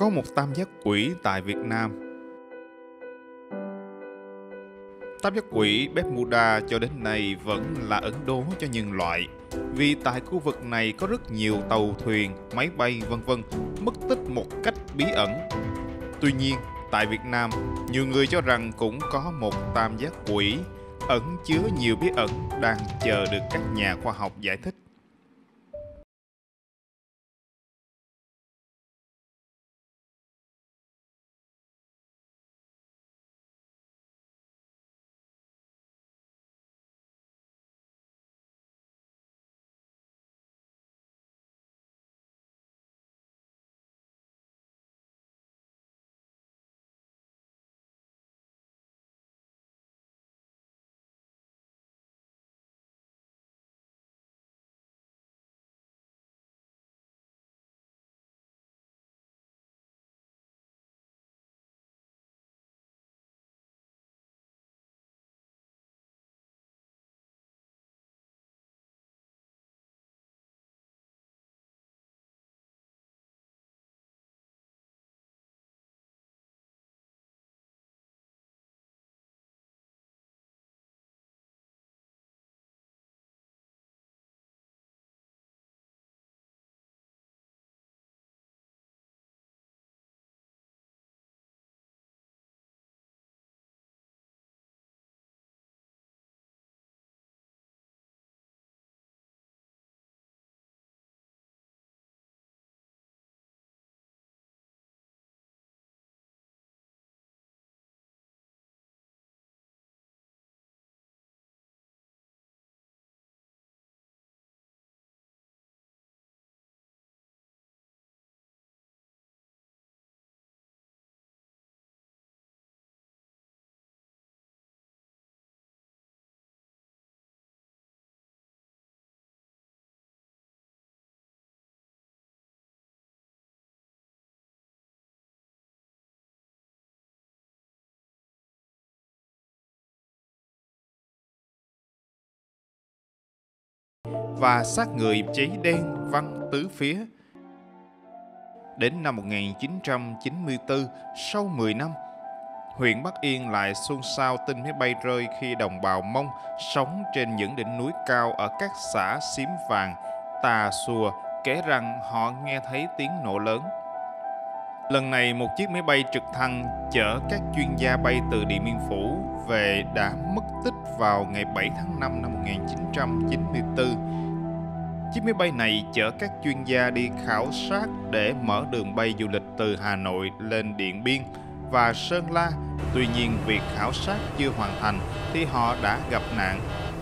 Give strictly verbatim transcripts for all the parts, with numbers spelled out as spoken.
Có một tam giác quỹ tại Việt Nam. Tam giác quỹ Bermuda cho đến nay vẫn là ẩn đố cho nhân loại, vì tại khu vực này có rất nhiều tàu thuyền, máy bay vân vân mất tích một cách bí ẩn. Tuy nhiên, tại Việt Nam, nhiều người cho rằng cũng có một tam giác quỹ ẩn chứa nhiều bí ẩn đang chờ được các nhà khoa học giải thích. Và xác người cháy đen văng tứ phía. Đến năm một nghìn chín trăm chín mươi tư, sau mười năm, huyện Bắc Yên lại xôn xao tin máy bay rơi khi đồng bào Mông sống trên những đỉnh núi cao ở các xã Xím Vàng, Tà Xùa kể rằng họ nghe thấy tiếng nổ lớn. Lần này, một chiếc máy bay trực thăng chở các chuyên gia bay từ Điện Biên Phủ về đã mất tích vào ngày bảy tháng năm năm một nghìn chín trăm chín mươi tư. Chiếc máy bay này chở các chuyên gia đi khảo sát để mở đường bay du lịch từ Hà Nội lên Điện Biên và Sơn La. Tuy nhiên, việc khảo sát chưa hoàn thành thì họ đã gặp nạn.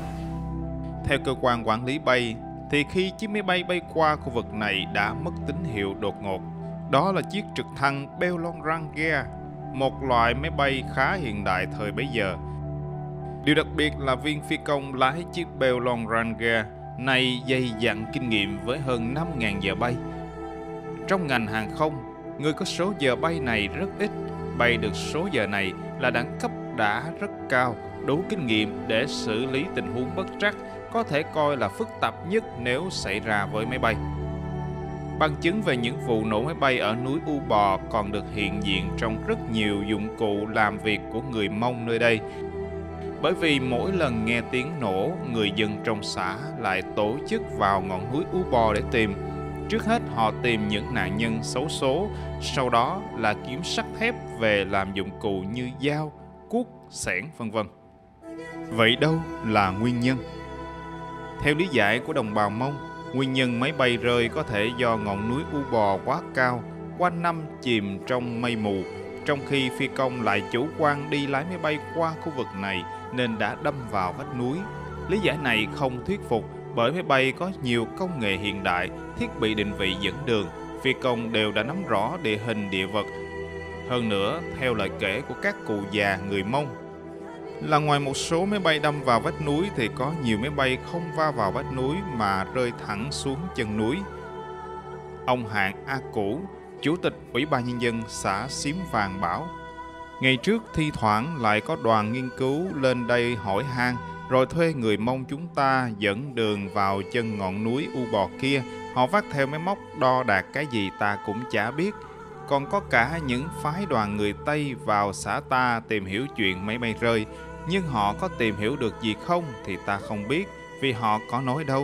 Theo cơ quan quản lý bay, thì khi chiếc máy bay bay qua khu vực này đã mất tín hiệu đột ngột. Đó là chiếc trực thăng Bellon-Ranger, một loại máy bay khá hiện đại thời bấy giờ. Điều đặc biệt là viên phi công lái chiếc Bellon-Ranger này dày dặn kinh nghiệm với hơn năm nghìn giờ bay. Trong ngành hàng không, người có số giờ bay này rất ít. Bay được số giờ này là đẳng cấp đã rất cao, đủ kinh nghiệm để xử lý tình huống bất trắc, có thể coi là phức tạp nhất nếu xảy ra với máy bay. Bằng chứng về những vụ nổ máy bay ở núi U Bò còn được hiện diện trong rất nhiều dụng cụ làm việc của người Mông nơi đây. Bởi vì mỗi lần nghe tiếng nổ, người dân trong xã lại tổ chức vào ngọn núi U Bò để tìm. Trước hết họ tìm những nạn nhân xấu số, sau đó là kiếm sắt thép về làm dụng cụ như dao, cuốc, xẻng vân vân. Vậy đâu là nguyên nhân? Theo lý giải của đồng bào Mông, nguyên nhân máy bay rơi có thể do ngọn núi U Bò quá cao, quanh năm chìm trong mây mù, trong khi phi công lại chủ quan đi lái máy bay qua khu vực này nên đã đâm vào vách núi. Lý giải này không thuyết phục bởi máy bay có nhiều công nghệ hiện đại, thiết bị định vị dẫn đường, phi công đều đã nắm rõ địa hình địa vật. Hơn nữa, theo lời kể của các cụ già người Mông, là ngoài một số máy bay đâm vào vách núi thì có nhiều máy bay không va vào vách núi mà rơi thẳng xuống chân núi. Ông Hạng A Cũ, Chủ tịch Ủy ban Nhân dân xã Xím Vàng bảo, ngày trước thi thoảng lại có đoàn nghiên cứu lên đây hỏi han, rồi thuê người Mông chúng ta dẫn đường vào chân ngọn núi U Bò kia. Họ vác theo máy móc đo đạc cái gì ta cũng chả biết. còn có cả những phái đoàn người Tây vào xã ta tìm hiểu chuyện máy bay rơi. Nhưng họ có tìm hiểu được gì không thì ta không biết, vì họ có nói đâu.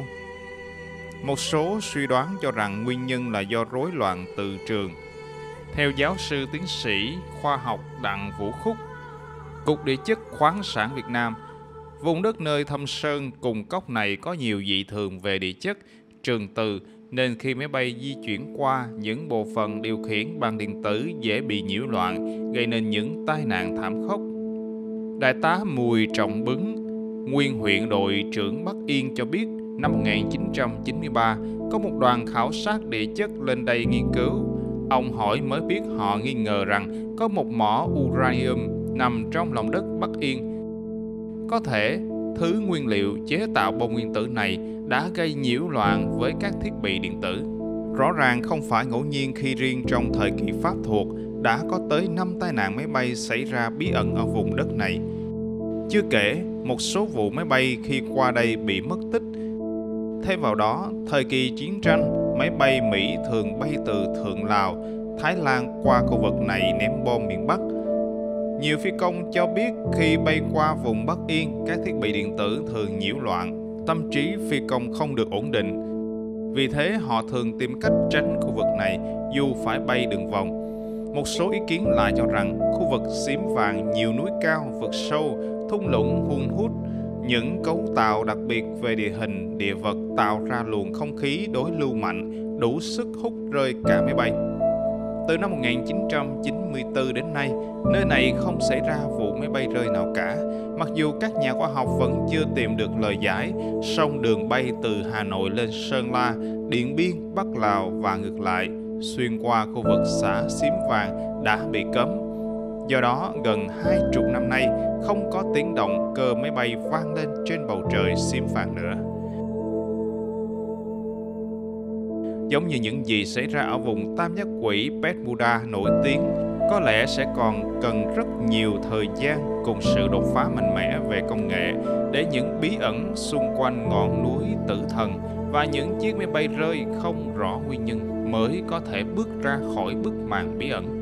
Một số suy đoán cho rằng nguyên nhân là do rối loạn từ trường. Theo giáo sư tiến sĩ khoa học Đặng Vũ Khúc, Cục Địa chất khoáng sản Việt Nam, vùng đất nơi thâm sơn cùng cốc này có nhiều dị thường về địa chất, trường từ, nên khi máy bay di chuyển qua, những bộ phận điều khiển bằng điện tử dễ bị nhiễu loạn, gây nên những tai nạn thảm khốc. Đại tá Mùi Trọng Bứng, nguyên huyện đội trưởng Bắc Yên cho biết, năm một nghìn chín trăm chín mươi ba, có một đoàn khảo sát địa chất lên đây nghiên cứu. Ông hỏi mới biết họ nghi ngờ rằng có một mỏ uranium nằm trong lòng đất Bắc Yên. Có thể, thứ nguyên liệu chế tạo bom nguyên tử này đã gây nhiễu loạn với các thiết bị điện tử. Rõ ràng không phải ngẫu nhiên khi riêng trong thời kỳ Pháp thuộc đã có tới năm tai nạn máy bay xảy ra bí ẩn ở vùng đất này. Chưa kể, một số vụ máy bay khi qua đây bị mất tích. Thêm vào đó, thời kỳ chiến tranh, máy bay Mỹ thường bay từ Thượng Lào, Thái Lan qua khu vực này ném bom miền Bắc. Nhiều phi công cho biết khi bay qua vùng Bắc Yên, các thiết bị điện tử thường nhiễu loạn, tâm trí phi công không được ổn định. Vì thế họ thường tìm cách tránh khu vực này dù phải bay đường vòng. Một số ý kiến lại cho rằng khu vực Xím Vàng nhiều núi cao, vực sâu, thung lũng hun hút, những cấu tạo đặc biệt về địa hình, địa vật tạo ra luồng không khí đối lưu mạnh, đủ sức hút rơi cả máy bay. Từ năm một nghìn chín trăm chín mươi tư đến nay, nơi này không xảy ra vụ máy bay rơi nào cả. Mặc dù các nhà khoa học vẫn chưa tìm được lời giải, song đường bay từ Hà Nội lên Sơn La, Điện Biên, Bắc Lào và ngược lại, xuyên qua khu vực xã Xím Vàng đã bị cấm. Do đó, gần hai chục năm nay, không có tiếng động cơ máy bay vang lên trên bầu trời Xím Vàng nữa. Giống như những gì xảy ra ở vùng Tam Giác Quỷ Bermuda nổi tiếng, có lẽ sẽ còn cần rất nhiều thời gian cùng sự đột phá mạnh mẽ về công nghệ để những bí ẩn xung quanh ngọn núi Tử Thần và những chiếc máy bay rơi không rõ nguyên nhân mới có thể bước ra khỏi bức màn bí ẩn.